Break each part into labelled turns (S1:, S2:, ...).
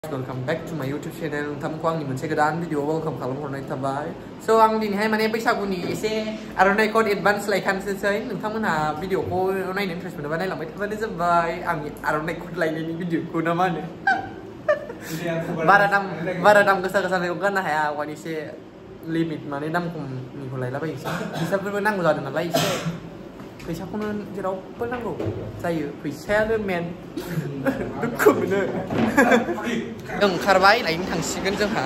S1: Welcome back to my YouTube channel. नोंथांखौ आंनि मोनसे गोदान भिडिअ वेलकाम खालामहरनाय थाबाय। स' आं दिनैहाय माने बैसागुनि एसे आर'नाइ कड एडभान्स लायखानोसै नोंथांमोनहा भिडिअखौ नायनो इन्ट्रेस्ट मोनोबा नायलांबाय थाबानो जाबाय। आंनि आर'नाइ कड लायनायनि भिडिअखौ ना मा होनो बारा दाम गोसा गोसाखौ गाननो हाया वान एसे लिमिट माने दाम खमनिखौ लायलाबायनोसै फैसाफोरबो नांगौ जादों नालाय एसे फैसाखौनो जेरावबो नांगौ जायो फैसायानो मेन दुखु मोनो ओंखारबाय लायनो थांसिगोन जोंहा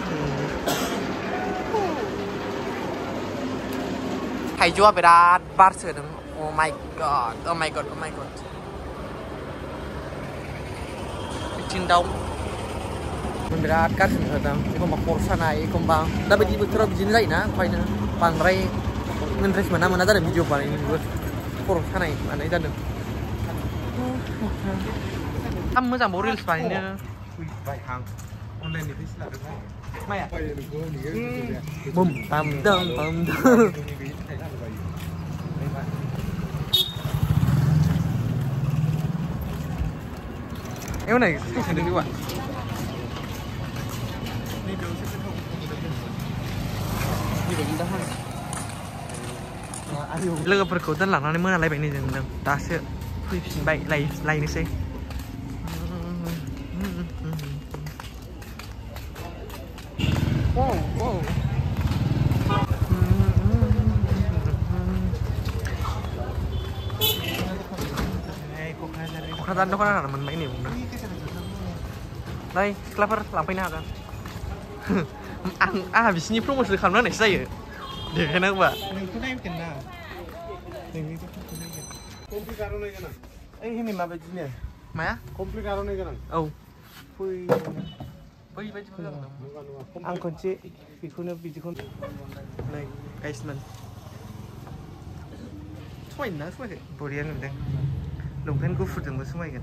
S1: थाइजौआ बिराद बारसोदों अ माय गड बिथिं दाउ बिराद गाज्रि नुदों एखमबा खर सानाय एखमबा दाबायदि बोथोराव बिदिनो जायोना ओंखायनो बांद्राय इन्ट्रेस्ट मोना जादों भिडिअ बानायनोबो खर सानाय मानाय जादों मोजांबाव रिल्स बानायनो माया बुम बाम दं एवनाय सोदों जिउआ लोगोफोरखौ दोनलांनानै मोनालायबाय नै जों दासो फैफिनबाय लायनोसै क'क्राझार दखान मोनबाय नै बुंदों नै सिख्लाफोर लांफैनो हागोन आंहा बिसिनि प्रमसन खालामना होनायसो जायो देखायना होबा नोंखौ नायगोन ना कमप्लिट आर'नाइ गोनां ओइ होनै माबायदिनो माया कमप्लिट आर'नाइ गोनां औ बैबायदिखौ आं खनसे बिदिखौ नै गाइसमोन समायनो ना समायाखै बरिया नुदों लंपेन्ट गुफुरजोंबो समायगोन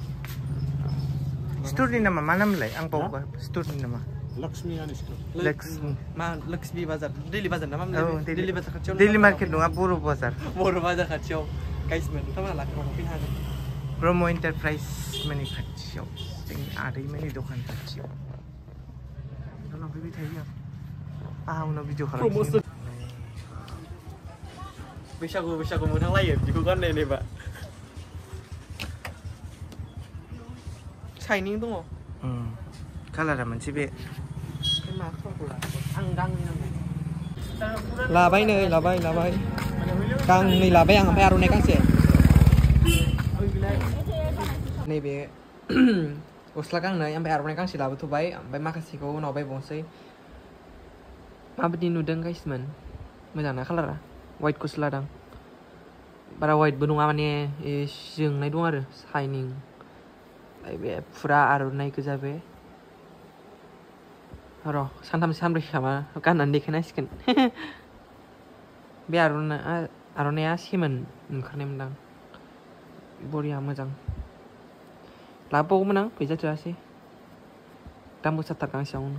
S1: स्टरनि नामा मा नामलाय आं बावबाय स्टरनि नामा लक्ष्मी बाजार दैलि बाजार नामा दैलि बाजार खाथियाव दैलि मार्केट नङा बर' बाजार खाथियाव गाइसमोन नोंथांमोना लांफैनो हागोन ब्रह्म एन्टारप्राइज माने खाथियाव जोंनि आदैमोननि दखान खाथियाव लांफैबाय थायो आंहा उनाव भिडिअ खालामनोसै बैसागु मोनहांलायो बिदिखौ गाननाय नायबा शाइनिं दङ कालारा मोनसे बे लाबाय गांनै लाबाय आं ओमफ्राय आर'नाइ गांसे नैबे गस्ला गांनै ओमफ्राय आर'नाइ गांसे लाबोथ'बाय ओमफ्राय माखासेखौ उनाव बायबावनोसै माबायदि नुदों गाइसमोन मोजां ना कालारा वाइटखौसो लादों बारा वाइटबो नङा माने जोंनाय दं आरो शाइनिं बे फुरा आर'नाइ गोजा बे र' सानथामसो सानब्रै खामा गाननानै देखायनांसिगोन बे आर'नाइया सेमोन ओंखारनाय मोनदां बरिया मोजां लाबोबावगौमोन आं फैसा थोआसै दाम गोसाथार गांसेयावनो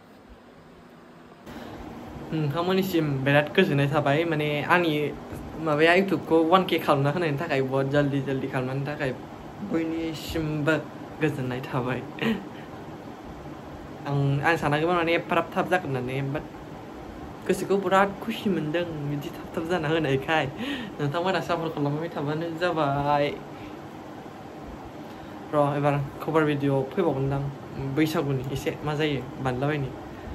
S1: नोंथांमोननिसिम बिराद गोजोननाय थाबाय माने आंनि माबाया इउटुबखौ 1K खालामना होनायनि थाखाय बहुत जल्दि खालामनायनि थाखाय बयनिसिमबो गोजोननाय थाबाय आं सानाखैमोन माने एफाराब थाब जागोन होननानै बाट गोसोखौ बिराद खुसि मोनदों बिदि थाब जाना होनायखाय नोंथांमोना सापर्ट खालामबाय थाबानो जाबाय र' एबार कभार भिडिअ फैबावगोनदां बैसागुनि एसे मा जायो बानलाबायनि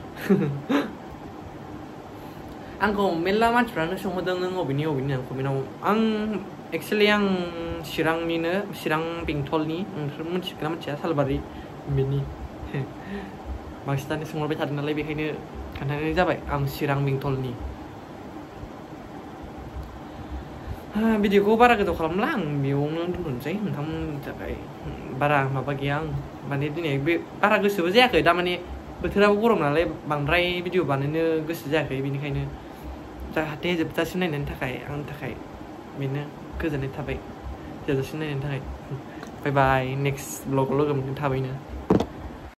S1: आंखौ मेरला मानसिफ्रानो सोंहरदों नों अबेनि आं कमेन्टआव एक्सुवेलि आं चिरां बेंटलनि नोंसोर मिथिगोन ना मिथिया सालबारि बेनि बांसिनानो सोंहरबाय थादों नालाय बेखायनो खोन्थानाय जाबाय आं चिरां बेंटलनि भिडिअखौ बारा गोदाव खालामला आं बेयावनो दोनथ'नोसै नोंथांमोननि थाखाय बारा माबा गैया आं माने दिनै बे बारा गोसोबो जायाखै दा माने बोथोराबो गरम नालाय बांद्राय भिडिअ बानायनो गोसो जायाखै बेनिखायनो जाहाथे जोबजासिम नायनायनि थाखाय आंनि थाखाय बेनो गोजोननाय थाबाय जोबजासिम नायनायनि थाखाय बाय बाय नेक्स्ट ब्लगाव लोगो मोनगोन थाबैनो